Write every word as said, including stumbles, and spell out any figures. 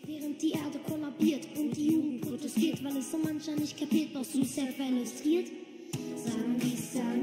während die Erde kollabiert und die Jugend protestiert, weil es so mancher nicht kapiert, was Suicide illustriert. Sagen dies, sagen